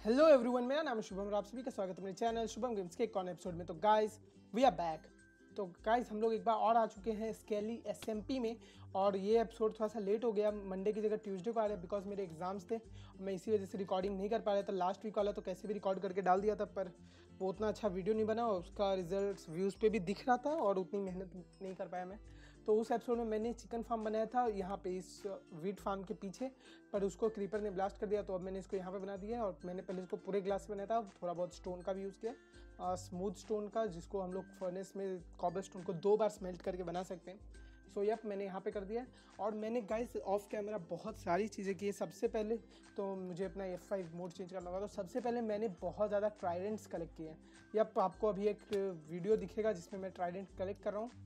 Hello everyone, मेरा नाम है शुभम और आप सभी का स्वागत है मेरे चैनल शुभम गेम्स के एक और एपिसोड में। तो गाइस वी आर बैक। तो गाइस हम लोग एक बार और आ चुके हैं स्केली एसएमपी में, और ये एपिसोड थोड़ा सा लेट हो गया, मंडे की जगह ट्यूसडे को आ रहा है बिकॉज मेरे एग्जाम्स थे और मैं इसी वजह से रिकॉर्डिंग नहीं कर पा रहा था। लास्ट वीक वाला तो कैसे भी रिकॉर्ड करके डाल दिया था, पर वो उतना अच्छा वीडियो नहीं बना और उसका रिजल्ट व्यूज़ पे भी दिख रहा था और उतनी मेहनत नहीं कर पाया मैं। तो उस एपिसोड में मैंने चिकन फार्म बनाया था यहाँ पे इस वीट फार्म के पीछे, पर उसको क्रीपर ने ब्लास्ट कर दिया, तो अब मैंने इसको यहाँ पे बना दिया है। और मैंने पहले इसको पूरे ग्लास से बनाया था, थोड़ा बहुत स्टोन का भी यूज़ किया, स्मूथ स्टोन का, जिसको हम लोग फर्नेस में कॉबल स्टोन को 2 बार स्मेल्ट करके बना सकते हैं। सो यप मैंने यहाँ पे कर दिया है। और मैंने गाइस ऑफ कैमरा बहुत सारी चीज़ें की है। सबसे पहले तो मुझे अपना F5 मोड चेंज करना होगा, तो सबसे पहले मैंने बहुत ज़्यादा ट्राइडेंट्स कलेक्ट किए हैं। यप आपको अभी एक वीडियो दिखेगा जिसमें मैं ट्राइडेंट कलेक्ट कर रहा हूँ।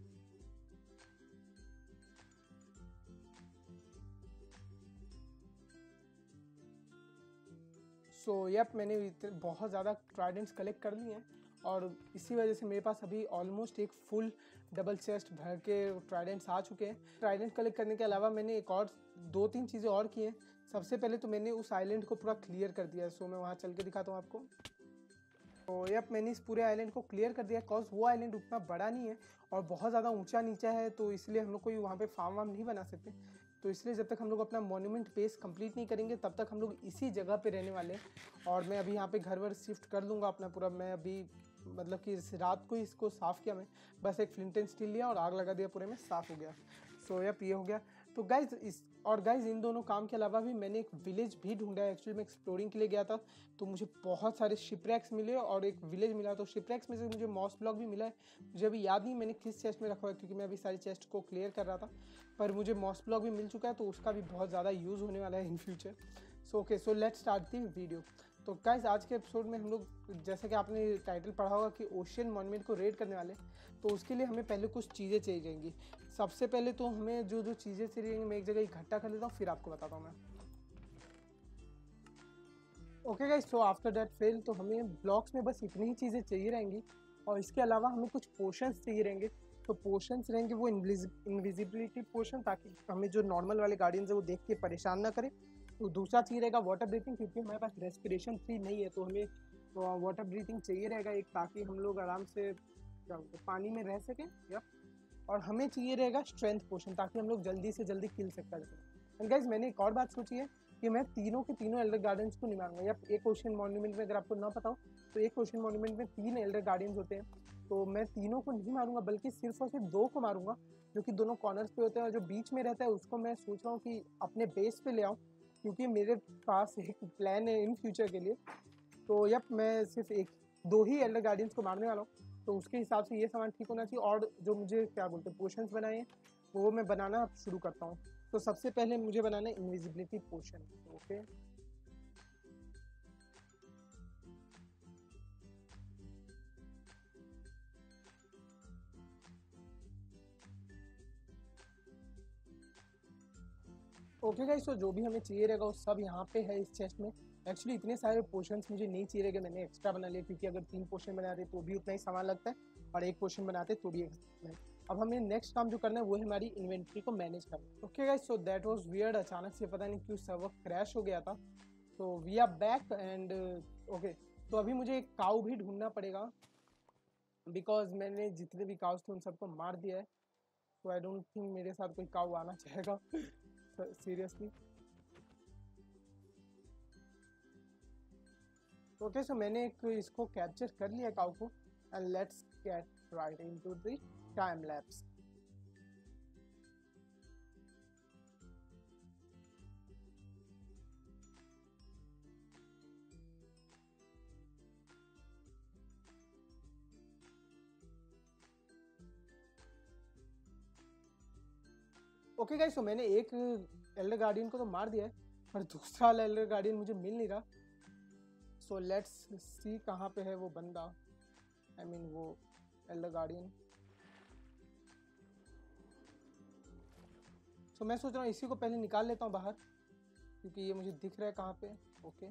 सो यप मैंने बहुत ज़्यादा ट्राइडेंट्स कलेक्ट कर लिए हैं और इसी वजह से मेरे पास अभी ऑलमोस्ट एक फुल डबल चेस्ट भर के ट्राइडेंट्स आ चुके हैं। ट्राइडेंट कलेक्ट करने के अलावा मैंने एक और 2-3 चीज़ें और की हैं। सबसे पहले तो मैंने उस आइलैंड को पूरा क्लियर कर दिया है। सो मैं वहाँ चल के दिखाता हूँ आपको। तो यप मैंने इस पूरे आइलैंड को क्लियर कर दिया, कॉज वो आइलैंड उतना बड़ा नहीं है और बहुत ज़्यादा ऊंचा नीचा है, तो इसलिए हम लोग कोई वहाँ पे फार्म वार्म नहीं बना सकते। तो इसलिए जब तक हम लोग अपना मॉन्यूमेंट बेस कंप्लीट नहीं करेंगे तब तक हम लोग इसी जगह पे रहने वाले हैं। और मैं अभी यहाँ पे घर वर शिफ्ट कर लूँगा अपना पूरा। मैं अभी मतलब कि इस रात को ही इसको साफ़ किया, मैं बस एक फ्लिंट एंड स्टील लिया और आग लगा दिया, पूरे में साफ़ हो गया। सो यप ये हो गया। तो गाइज इन दोनों काम के अलावा भी मैंने एक विलेज भी ढूंढा है। एक्चुअली मैं एक्सप्लोरिंग के लिए गया था तो मुझे बहुत सारे शिपरैक्स मिले और एक विलेज मिला। तो शिपरैक्स में से मुझे मॉस ब्लॉक भी मिला है। मुझे अभी याद नहीं मैंने किस चेस्ट में रखा हुआ है, क्योंकि मैं अभी सारी चेस्ट को क्लियर कर रहा था, पर मुझे मॉस ब्लॉक भी मिल चुका है, तो उसका भी बहुत ज़्यादा यूज़ होने वाला है in future. So let's start the video. तो गाइस आज के एपिसोड में हम लोग, जैसे कि आपने टाइटल पढ़ा होगा कि ओशियन मॉन्यूमेंट को रेड करने वाले, तो उसके लिए हमें पहले कुछ चीज़ें चाहिए जाएंगी। सबसे पहले तो हमें जो जो चीज़ें चाहिए मैं एक जगह इकट्ठा कर लेता हूँ, फिर आपको बताता हूँ मैं। Okay guys, so after that fail तो हमें ब्लॉक्स में बस इतनी ही चीज़ें चाहिए रहेंगी और इसके अलावा हमें कुछ पोशंस चाहिए रहेंगे। तो पोशंस रहेंगे वो इनविजिबिलिटी पोशन, ताकि हमें जो नॉर्मल वाले गार्डियंस है वो देख के परेशान ना करे। तो दूसरा चीज़ रहेगा वाटर ब्रीथिंग, क्योंकि हमारे पास रेस्पिरेशन 3 नहीं है, तो हमें वाटर ब्रीथिंग चाहिए रहेगा एक, ताकि हम लोग आराम से क्या बोलते हैं, पानी में रह सकें। या और हमें चाहिए रहेगा स्ट्रेंथ पोशन, ताकि हम लोग जल्दी से जल्दी किल सकते हैं। एंड गाइस मैंने एक और बात सोची है कि मैं तीनों के तीनों एल्डर गार्डियंस को नहीं मारूंगा। या एक ओशियन मॉन्यूमेंट में, अगर आपको ना पता हो, तो एक ओशियन मॉन्यूमेंट में 3 एल्डर गार्डियंस होते हैं। तो मैं तीनों को नहीं मारूंगा, बल्कि सिर्फ और सिर्फ 2 को मारूंगा, जो कि दोनों कॉर्नर्स पे होते हैं। और जो बीच में रहता है उसको मैं सोच रहा हूँ कि अपने बेस पे ले आऊँ, क्योंकि मेरे पास एक प्लान है इन फ्यूचर के लिए। तो यप मैं सिर्फ 2 ही एल्डर गार्डियंस को मारने वाला हूँ, तो उसके हिसाब से ये सामान ठीक होना चाहिए। और जो मुझे क्या बोलते हैं पोशंस बनाए हैं, वो मैं बनाना शुरू करता हूँ। तो सबसे पहले मुझे बनाना है invisibility potion. Okay okay guys, तो जो भी हमें चाहिए रहेगा वो सब यहाँ पे है इस चेस्ट में। एक्चुअली इतने सारे पोशंस मुझे नहीं चाहिए रहेगा, मैंने एक्स्ट्रा बना लिया, क्योंकि अगर 3 पोशन बनाते तो भी उतना ही सामान लगता है और एक पोशन बनाते तो भी एक। अब हमें नेक्स्ट काम जो करना है वो है हमारी इन्वेंट्री को मैनेज करना। Okay guys, so that was weird, अचानक से पता नहीं क्यों सर्वर क्रैश हो गया था। तो we are back and okay. तो अभी मुझे एक काऊ भी ढूंढना पड़ेगा, बिकॉज मैंने जितने भी काउस थे उन सबको मार दिया है। तो आई डोंट थिंक मेरे साथ कोई काऊ आना चाहेगा सीरियसली। ओके, सो मैंने एक इसको कैप्चर कर लिया काऊ को, and let's get right into the time lapse. Okay guys, so मैंने एक एल्डर गार्डियन को तो मार दिया है, पर दूसरा वाला एल्डर गार्डियन मुझे मिल नहीं रहा। सो लेट्स सी कहाँ पे है वो बंदा, आई मीन वो एल्डर गार्डियन। सो मैं सोच रहा हूँ इसी को पहले निकाल लेता हूँ बाहर, क्योंकि ये मुझे दिख रहा है कहाँ पे। ओके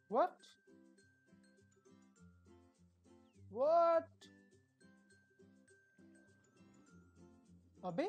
व्हाट व्हाट अबे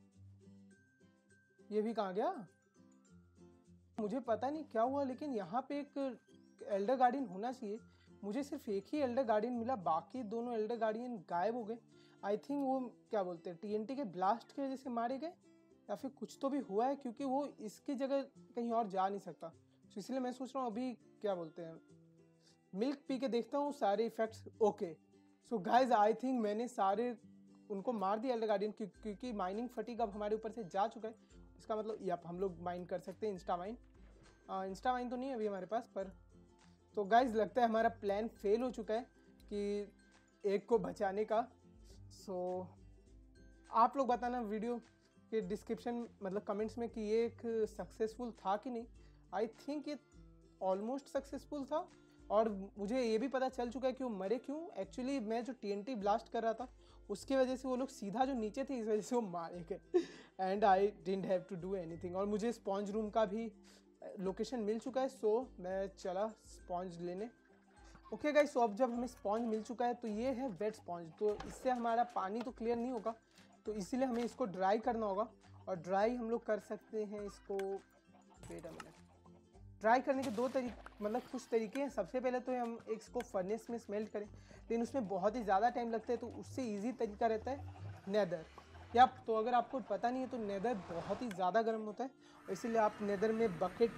ये भी कहाँ गया? मुझे पता नहीं क्या हुआ, लेकिन यहाँ पे एक एल्डर गार्डियन होना चाहिए। मुझे सिर्फ एक ही एल्डर गार्डियन मिला, बाकी दोनों एल्डर गार्डियन गायब हो गए। आई थिंक वो क्या बोलते हैं, टीएनटी के ब्लास्ट की वजह से मारे गए, या फिर कुछ तो भी हुआ है, क्योंकि वो इसकी जगह कहीं और जा नहीं सकता। तो इसलिए मैं सोच रहा हूँ अभी क्या बोलते हैं, मिल्क पी के देखता हूँ सारे effects okay. So guys I think मैंने सारे उनको मार दिया एल्डर गार्डियन, क्योंकि माइनिंग फटीग अब हमारे ऊपर से जा चुका है। इसका मतलब यप हम लोग माइन कर सकते हैं इंस्टा माइन। इंस्टा माइन तो नहीं है अभी हमारे पास, पर तो गाइज लगता है हमारा प्लान फेल हो चुका है कि एक को बचाने का। सो आप लोग बताना वीडियो के डिस्क्रिप्शन मतलब कमेंट्स में कि ये एक सक्सेसफुल था कि नहीं। आई थिंक ये ऑलमोस्ट सक्सेसफुल था, और मुझे ये भी पता चल चुका है कि वो मरे क्यों। एक्चुअली मैं जो टीएनटी ब्लास्ट कर रहा था उसकी वजह से वो लोग सीधा जो नीचे थे, इस वजह से वो मारे गए and I didn't have to do anything. और मुझे स्पॉन्ज रूम का भी लोकेशन मिल चुका है, सो मैं चला स्पॉन्ज लेने। ओके गाइस, सो अब जब हमें स्पॉन्ज मिल चुका है तो ये है वेट स्पॉन्ज, तो इससे हमारा पानी तो क्लियर नहीं होगा, तो इसीलिए हमें इसको ड्राई करना होगा। और ड्राई हम लोग कर सकते हैं इसको, वेट अ मिनट, ड्राई करने के दो तरीके मतलब कुछ तरीके हैं। सबसे पहले तो हम इसको फर्नेस में स्मेल्ट करें, लेकिन उसमें बहुत ही ज़्यादा टाइम लगता है, तो उससे ईजी तरीका रहता है नेदर। या तो अगर आपको पता नहीं है तो नेदर बहुत ही ज़्यादा गर्म होता है, इसीलिए आप नेदर में बकेट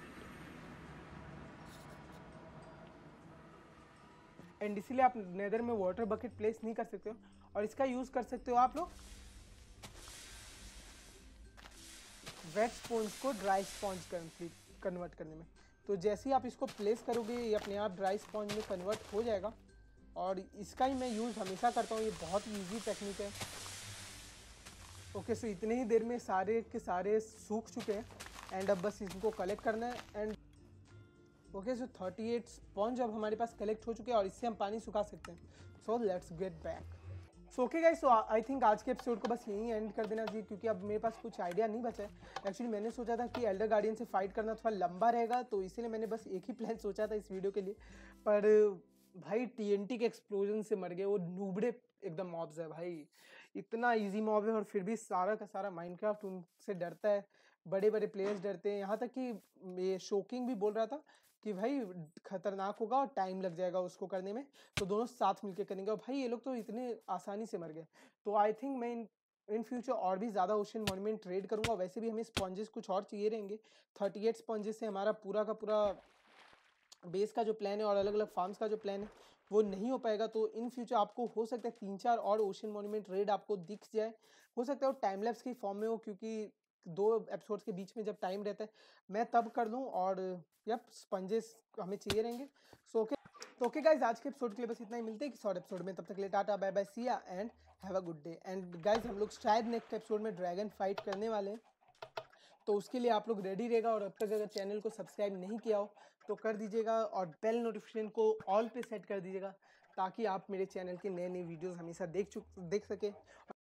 एंड इसीलिए आप नेदर में वाटर बकेट प्लेस नहीं कर सकते हो, और इसका यूज़ कर सकते हो आप लोग वेट स्पॉन्ज को ड्राई स्पॉन्ज कन्वर्ट करने में। तो जैसे ही आप इसको प्लेस करोगे ये अपने आप ड्राई स्पॉन्ज में कन्वर्ट हो जाएगा, और इसका ही मैं यूज़ हमेशा करता हूँ। ये बहुत ही ईजी टेक्निक है। ओके, सो इतने ही देर में सारे के सारे सूख चुके हैं, एंड अब बस इनको कलेक्ट करना है। एंड ओके, सो 38 स्पॉन्ज अब हमारे पास कलेक्ट हो चुके हैं, और इससे हम पानी सुखा सकते हैं। So let's get back. So okay guys, so I think आज के एपिसोड को बस यहीं एंड कर देना चाहिए, क्योंकि अब मेरे पास कुछ आइडिया नहीं बचा है। एक्चुअली मैंने सोचा था कि एल्डर गार्डियन से फाइट करना थोड़ा लंबा रहेगा, तो इसीलिए मैंने बस एक ही प्लान सोचा था इस वीडियो के लिए। पर भाई टीएनटी के एक्सप्लोजन से मर गए वो नूबड़े एकदम मॉब्स है भाई। इतना इजी मॉब है, और फिर भी सारा का सारा माइनक्राफ्ट उनसे डरता है। बड़े बड़े प्लेयर्स डरते हैं, यहाँ तक कि ये शोकिंग भी बोल रहा था कि भाई खतरनाक होगा और टाइम लग जाएगा उसको करने में, तो दोनों साथ मिलकर करेंगे। और भाई ये लोग तो इतने आसानी से मर गए, तो आई थिंक मैं इन फ्यूचर और भी ज़्यादा ओशन मॉन्यूमेंट ट्रेड करूंगा। वैसे भी हमें स्पॉन्जेस कुछ और चाहिए रहेंगे। 38 स्पॉन्जेस से हमारा पूरा का पूरा बेस का जो प्लान है और अलग अलग फार्म्स का जो प्लान है वो नहीं हो पाएगा। तो इन फ्यूचर आपको हो सकता है 3-4 और ओशन मॉन्यूमेंट रेड आपको दिख जाए। हो सकता है वो टाइम लैप्स की फॉर्म में हो, क्योंकि 2 एपिसोड्स के बीच में जब टाइम रहता है मैं तब कर दूं, और यप स्पंजेस हमें चाहिए रहेंगे। सो ओके, तो ओके गाइज, आज के एपिसोड के लिए बस इतना ही। मिलते हैं किसी और एपिसोड में, तब तक के लिए tata bye bye, see ya and have a good day. And guys हम लोग शायद नेक्स्ट एपिसोड में ड्रैगन फाइट करने वाले हैं, तो उसके लिए आप लोग रेडी रहेगा। और अब तक अगर चैनल को सब्सक्राइब नहीं किया हो तो कर दीजिएगा, और बेल नोटिफिकेशन को ऑल पे सेट कर दीजिएगा, ताकि आप मेरे चैनल के नए नए वीडियोस हमेशा देख सके।